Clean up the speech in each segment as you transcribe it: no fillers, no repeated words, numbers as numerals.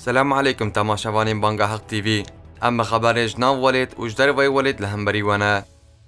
سلام عليكم تماشاوانين بانگا حق تي في. اما خبرش ناو ولید وجدر وی ولید لهمبری ونه.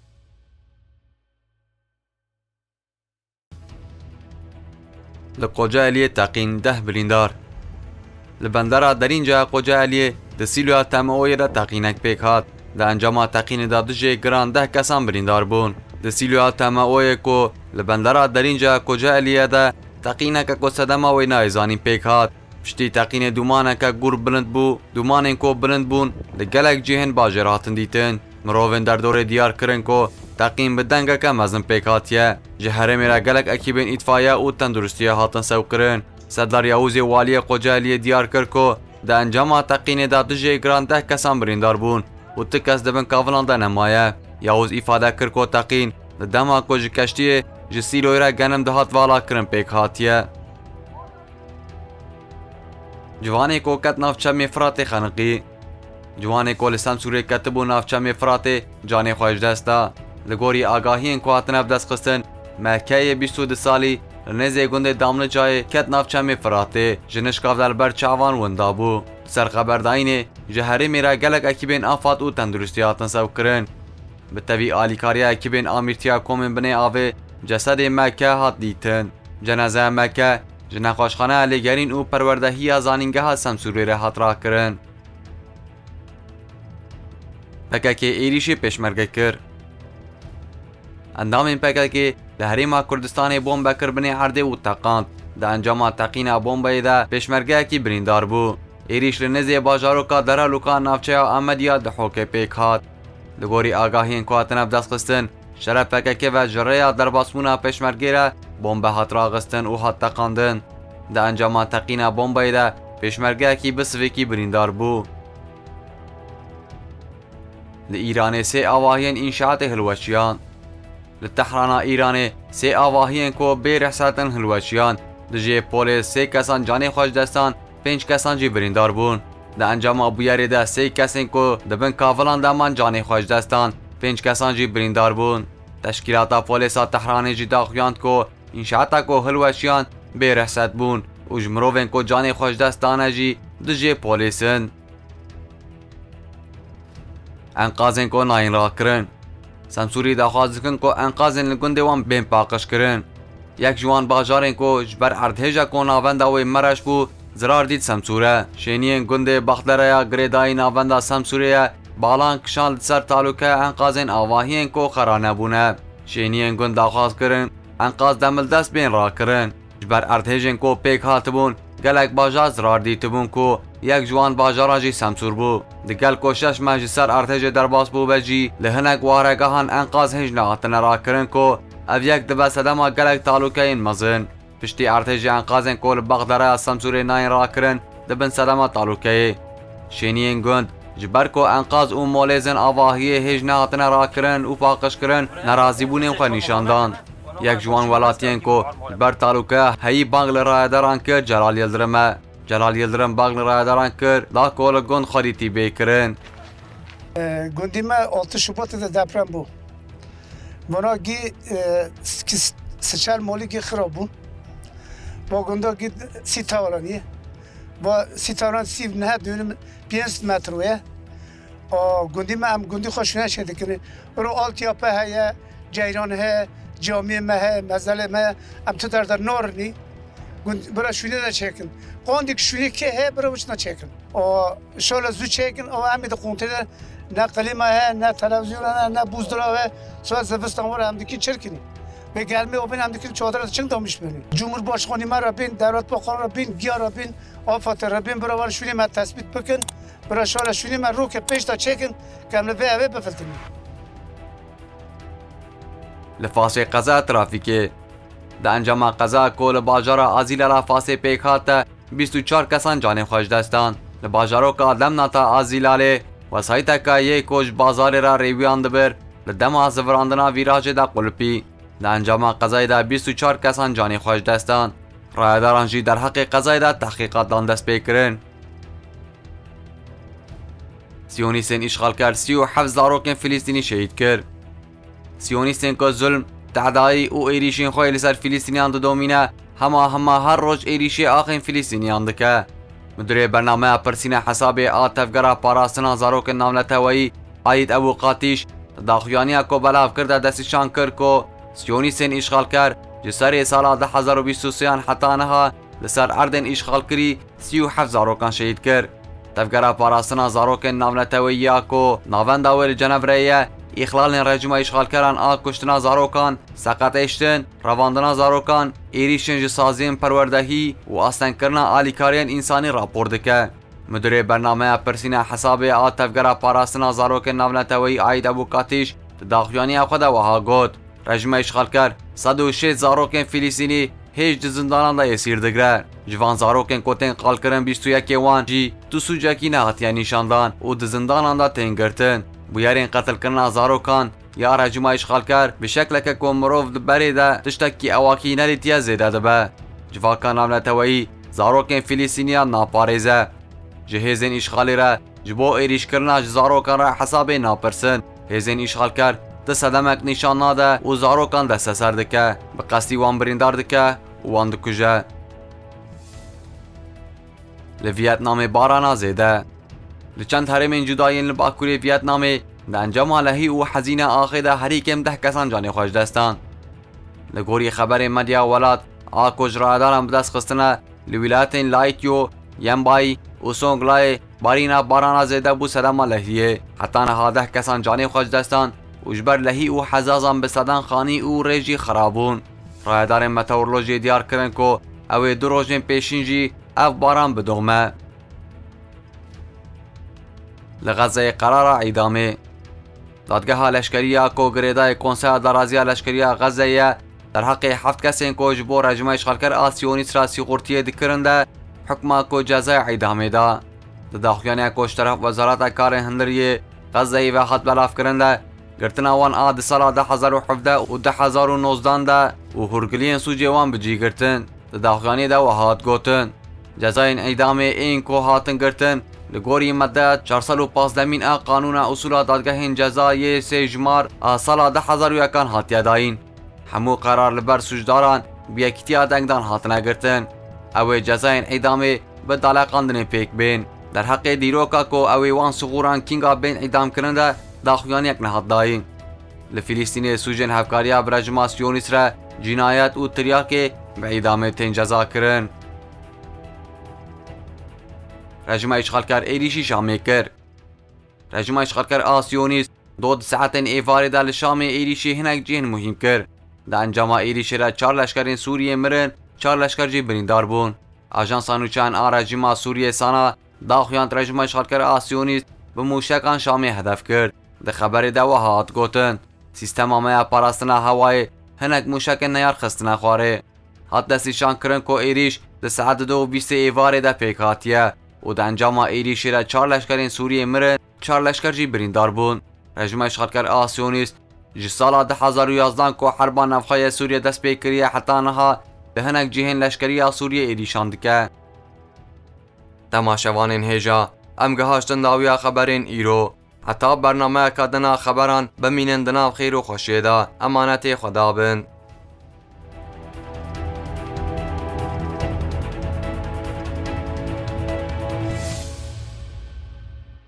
لقوجا الیه تاقین 10 بریندار. لبندرا درینجا قوجا الیه دسیلویا تموی را تاقینک پیک هات. ده انجام تاقین دادجه گران 10 کسان بریندار بون. دسیلویا تموی کو لبندرا درینجا قوجا الیه ده تاقینک کو صدما وی نایزانی پیک هات. پشتی تاقین دومانه که گور بلند بو دومانه کو بلند بون لگلک جهن باجراتن دیتن مروون در دور دیار کرن کو تاقین بدنگه که مزن پیکاتیه جهره میرا گلک اکیبین اطفایه او تندرستیه هاتن سو کرن صدر یاوزی والی قجالی دیار کر کو ده انجام تاقین دادجه گران 10 کسان بریندار بون و تکس دبن کافلان ده نمایه یاوز افاده کر کو تاقین دما کو جکشتیه جسیلوی را گنم دهات والا کرن پیکاتیه جوانی کو کت نافچه مفرات خنقی جوانی کو لسان سوره کتبو نافچه مفرات جانی خوش دستا لگوری آگاهی کو هاتن دست خستن مکه 22 سالی نزه گنده دامن جای کت نافچه مفرات جنش کاف در بر چاوان وندابو سر خبر داینه جهری میرا گلک اکیبین آفات و تندرستی هاتن سو کرن به طبی آلیکاریا اکیبین آمیرتیا کومن بنه آوه جسد مکه هات دیتن جنازه مکه جنخوشخانه علیگرین او پروردهی از آنینگه ها سمسوری را حطرا کرن. پکه که ایریشی پیشمرگه کر. اندام این پکه که ده حریم کردستان بوم بکر بنی عرده و تقاند. ده انجام تقین بوم بایده پیشمرگه کی بریندار بو. ایریش لنزی باجارو که در لوکان نافچه آمدیا ده حوکه پیک هات. لگوری آگاهی این کواتن بدست خستن. شرف پکه که و جره در باسمونا پیشمرگه را بمب هاترا غستن و هات تقاندن ده انجام تقین بمبای ده پیشمرگه کی بسوی بریندار بو لإيران سه آواهین انشاءات هلوچیان لتحران ایران سه آواهین کو بیر احساتن هلوچیان دجه پولیس سه کسان جانی خوش دستان 5 کسان جی بریندار بون ده انجام بویاری ده سه کسان کو دبن کافلان دمان جانی خوش دستان 5 کسان جی بریندار بون تشکیلات پولیسا تحران جی داخویاند کو انشاءاتا کو هلوچیان بیر احسات بون و جمروین کو جانی خوش دستانه جی دجه پولیسن انقاذن کو ناین را کرن سمسوری داخواز کن کو انقاذن لگنده وان بین پاقش کرن یک جوان باجارن کو جبر اردهجا کو ناونده و مرش بو زرار دید سمسوره شینین گنده بختره یا گریدای ناونده سمسوره بالان کشان سر تعلقه انقاذن آواهین کو خرانه بونه شینین گند داخواز کرن انقاذ دمل دست بین را کرن جبر اردهجن کو پیک هاتبون گلک باجار زرار دیتبون کو یک جوان باجارا جی سمسور بو دگل کوشش مجی سر ارتج در باس بو بجی لهنک وارگاهان انقاذ هج نهاتن را کرن کو او یک دبه صدما گلک تعلقه این مزن پشتی ارتج انقاذن کو بغدره سمسور ناین را کرن دبن صدما تعلقه شینین گند جبر کو انقاذ او مولزن آواهی هج نهاتن را کرن و پاقش کرن نرازی بونیم خو نشاندان یک جوان ولاتین کو بر تعلقه هی بانگل رایداران که جلال یلدرمه جلال یلدرم باغ رایداران کرد لا کول گند خریتی بیکرن گندی ما 6 شباط دپرم بو منا گی سچال مولی گی خراب بو با گندا گی 30 تاورانیه با 30 تاوران 30 نه دونم 5 متروه گندی ما هم گندی خوشونه شده کنه رو آلتیاپه هیا جیران ها جامعه مه مزل مه ام تو در نور نی برای شونه دا چکن قاندی که شونه که هی برای وچنا چکن شالا زو چکن همین دا قونته نه قلیمه هی نه تلویزیون نه بوزدرا هی سوال زبستان ور هم دیکی چرکنی به گرمی و بین هم دیکی چادر چنگ دامیش بینی جمهور باشخانی ما را بین دولت باقان را بین گیا را بین آفات را بین برای شونه ما تثبیت بکن برای شالا شونه ما رو که پیش دا چکن که هم به اوه بفلتنی لفاصل قضا ترافیکی ده انجام قضا کل باجار آزیل را فاسه پیک هات 24 کسان جان خوش دستان لباجارو که آدم ناتا آزیلاله و سایتا که یک کوچ بازار را ریویان دبر لدم آزوراندنا ویراج دا قلپی ده انجام قضای ده 24 کسان جان خوش دستان رایداران جی در حق قضای ده تحقیقات دان دست پیکرن سیونیستن اشغال کرد 37 زاروکن فلسطینی شهید کرد سیونیستن که ظلم تعدایی او ایریشین خوی لسر فلسطینیان دو دومینه هما هر روز ایریشی آخین فلسطینیان دکه مدیر برنامه پرسین حساب آتفگرا پاراستنا زاروک ناونتوایی عید ابو قاتیش داخویانی کو بلاف کرده دستشان کرد که سیونیسین اشغال کرد جسر سال 2023 حتی نها لسر اردن اشغال کری 37 زاروکان شهید کرد. تفگرا پاراستنا زاروک ناونتوایی کو ناوند اول جنبریه اخلال رژیم اشغال کردن کشتنا زاروکان، سقط اشتن، رواندنا زاروکان، ایریشن جسازین پروردهی و آستن کردن آلیکاریان انسانی راپور دکه. مدیر برنامه پرسین حساب تفگرا پاراستنا زاروک ناونتوایی عید ابو قاتیش داخویانی خود وها گوت رژیم اشغال کرد 106 زاروکن فلسطینی هیچ زندانان دا اسیر دگره. جوان زاروکن کوتن قال کردن 21 وان جی تو سوجاکی نهاتیا نشاندان و زندانان دا تنگرتن. بویارین قتل کردن زاروکان یا رژیم اشغال کرد به شکل که کومروف دبری ده تشتکی اواکی نلیتیا زیده دبه. جواکان ناونتوایی زاروکن فلسطینیان ناپارزه. جهیزین اشغالی را جبو ایریش کردن زاروکان را حساب ناپرسن. هیزین اشغال کرد دست دمک نشان ناده و زاروکان دست سر دکه به قصدی وان بریندار دکه و وان دکجه. لویتنام بارانا زیده. لچند هرمین جدایین لباکوری ویتنامی ده انجام لحی و حزینه آخیده هری کم 10 کسان جانی خوش دستان. لگوری خبر مدیا ولاد آکوش رایدارم بدست خستنه لولایتین لایتیو یمبای و سونگلای بارینا بارانا زیده بو سلام لحیه حتی نها 10 کسان جانی خوش دستان و جبر لحی و حزازان به صدان خانی و ریجی خرابون. رایدار متورولوژی دیار کرن که اوی 2 روزین پیشینجی اف باران بدومه. لغزه قرار اعدامه دادگاه لشکریه کو گریدای کنسای درازی لشکریه غزه در حق 7 کسین کو جبو رژیم اشغال کر آسیونیست را سیغورتی دکرنده حکم کو جزای اعدامه دا داخویانی کوش طرف وزارت کار هندریه غزه و خط بلاف کرنده گرتنا وان آد سال 2017 و 2019 ده و هرگلین سوجی وان بجی گرتن داخویانی دا و هات گوتن جزای اعدامه این کو هاتن گرتن لگوری ماده 415 قانون اصول دادگاه جزای 3 جمار سال 2001 هاتیه داین. همو قرار لبر سوجداران بیاکتیا دنگدان هاتنه گرتن. اوی جزای اعدامه به دالقاندن پیک بین. در حق دیروکا کو اوی وان صغوران کینگا بین اعدام کرنده داخویان یک نهاد داین. لفلسطین سوجن هفکاریا برجما سیونیست را جنایت و تریاک به اعدامه تین جزا کرن. رژیم اشغال کر ایریشی شامی کر. رژیم اشغال کر آسیونیست 2 ساعت ایواری دل شام ایریشی هنگ جهن مهم کر. در انجام ایریشی را 4 لشکرین سوریه مرن 4 لشکر جی بریندار بون. آژانس نوچان رژیم سوریه سانا داخویان رژیم اشغال کر آسیونیست به موشکان شامی هدف کرد. ده خبر دو هات گوتن سیستم آمه پاراستنا هوای هنگ موشک نیار خستنا خواره. هات دستیشان کرن کو ایریش ده ساعت 2:20 ایواری ده پیکاتیه و در انجام ایریشی را 4 لشکرین سوریه مرن 4 لشکر جی بریندار بون. رژیم اشغال کر آسیونیست جی سال 2011 کو حربان نفخای سوریه دست پیکریه حتی نها به هنگ جهن لشکری سوریه ایریشان دکه. تماشوانین هیجا ام گهاشتن داویا خبرین ایرو حتی برنامه کدنا خبران بمینن دناو خیر و خوشیده امانت خدا بند.